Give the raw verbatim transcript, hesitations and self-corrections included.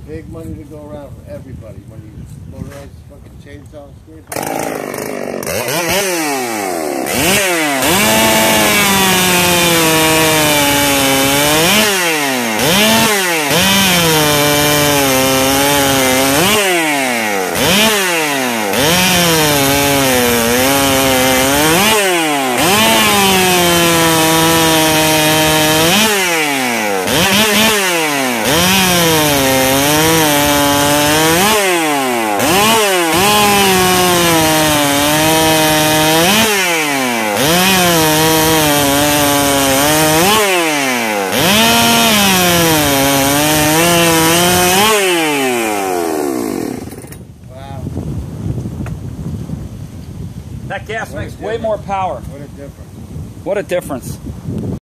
big money to go around for everybody when you motorize fucking chainsaw scrapers. That gas What makes a way more power. What a difference. What a difference.